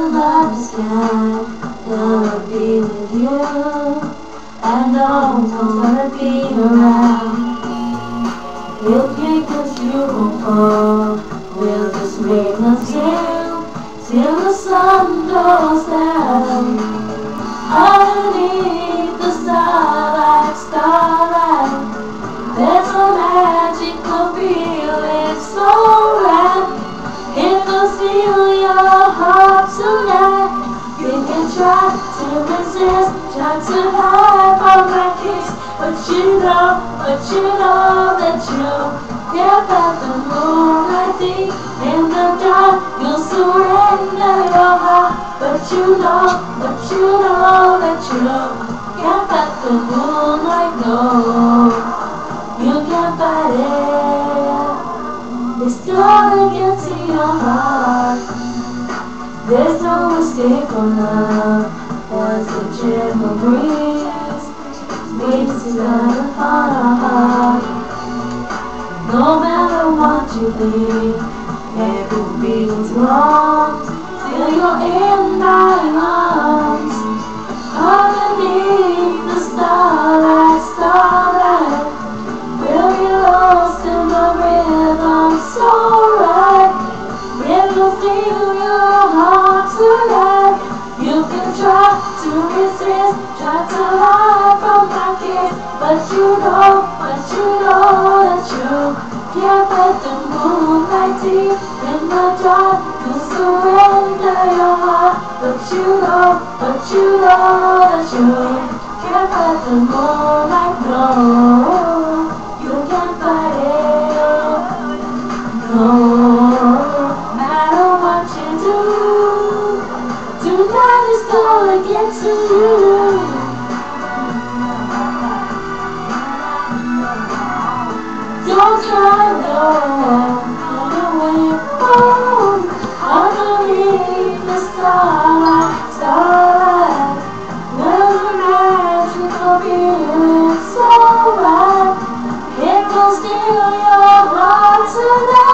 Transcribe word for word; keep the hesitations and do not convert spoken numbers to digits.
love is kind, gonna be with you, and no one's gonna be around. We'll take us, you won't fall, we'll just wait until, till the sun goes down. Underneath the starlight, starlight, there's a magical feeling so right. It will steal your heart tonight. You can try to resist, try to hide from my kiss, but you know, but you know that you can't let the moonlight deep in the dark. You'll surrender your heart, but you know, but you know that you can't let the moonlight go. You can't fight it. It's gonna get to your heart. There's no escape from love. As a gentle breeze waves down upon our heart. No matter what you think, every beat's wrong till you're in my arms. Underneath the starlight, starlight, we'll be lost in the rhythm so right. It will steal your heart tonight. You can try to resist, try to hide from my kiss, but you know, but you know that you can't let the moonlight deep in the dark. You surrender your heart, but you know, but you know that you can't let the moonlight go. You can't fight it, no matter what you do. Tonight is gonna get to you. Don't try no, run away from underneath the starlight, starlight. There's a magical feeling so right. It will steal your heart tonight.